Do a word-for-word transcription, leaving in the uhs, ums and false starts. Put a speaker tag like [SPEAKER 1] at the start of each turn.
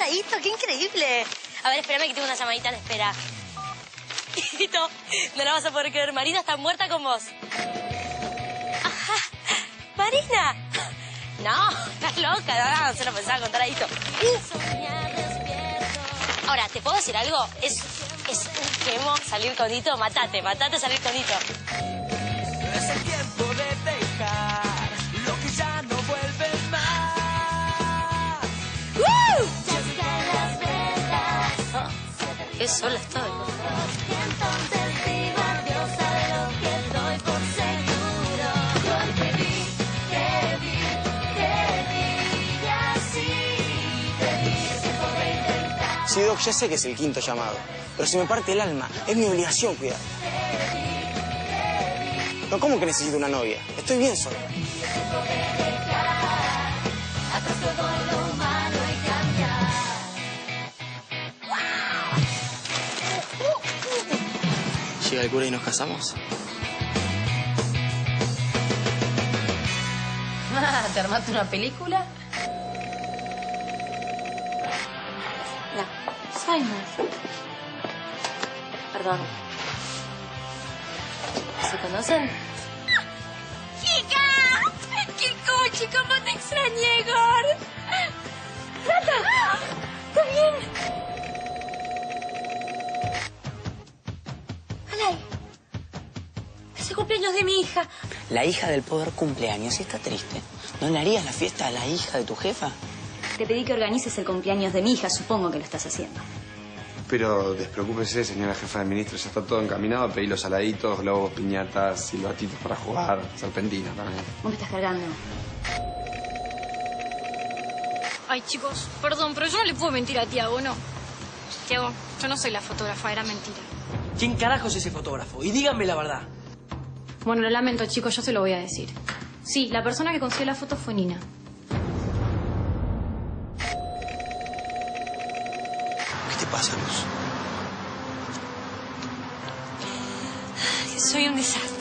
[SPEAKER 1] pasa, Hito? ¡Qué increíble! A ver, espérame que tengo una llamadita en espera. Hito, no la vas a poder creer. Marina está muerta con vos. Ajá. ¡Marina! No, estás loca. No, no se lo pensaba contar a Hito. Ahora, ¿te puedo decir algo? Es, es un quemo salir con Hito. Matate, matate salir con Hito.
[SPEAKER 2] Es el tiempo de dejar lo que ya no vuelve más.
[SPEAKER 1] ¡Woo! Oh, qué sola estoy.
[SPEAKER 3] Sí, Doc, ya sé que es el quinto llamado, pero se me parte el alma. Es mi obligación cuidar. No, ¿cómo que necesito una novia? Estoy bien solo. ¿Llega el cura y nos casamos?
[SPEAKER 4] Ah, ¿te armaste una película?
[SPEAKER 1] No. Simon. Perdón. ¿Se conocen?
[SPEAKER 4] ¡Chica! ¡Qué coche! ¿Cómo te extrañé, Gord? ¡Nata! ¿Está bien?
[SPEAKER 1] Alay. Es el cumpleaños de mi hija.
[SPEAKER 3] La hija del poder cumpleaños y está triste. ¿No le harías la fiesta a la hija de tu jefa?
[SPEAKER 5] Te pedí que organices el cumpleaños de mi hija, supongo que lo estás haciendo.
[SPEAKER 6] Pero despreocúpese, señora jefa de ministro, ya está todo encaminado. Pedí los saladitos, globos, piñatas, silbatitos para jugar, serpentina también.
[SPEAKER 5] Vos me estás cargando.
[SPEAKER 7] Ay, chicos, perdón, pero yo no le puedo mentir a Tiago, ¿no? Tiago, yo no soy la fotógrafa, era mentira.
[SPEAKER 8] ¿Quién carajo es ese fotógrafo? Y díganme la verdad.
[SPEAKER 7] Bueno, lo lamento, chicos, yo se lo voy a decir. Sí, la persona que consiguió la foto fue Nina.
[SPEAKER 3] ¿Qué te pasa, Luz?
[SPEAKER 1] Soy un desastre.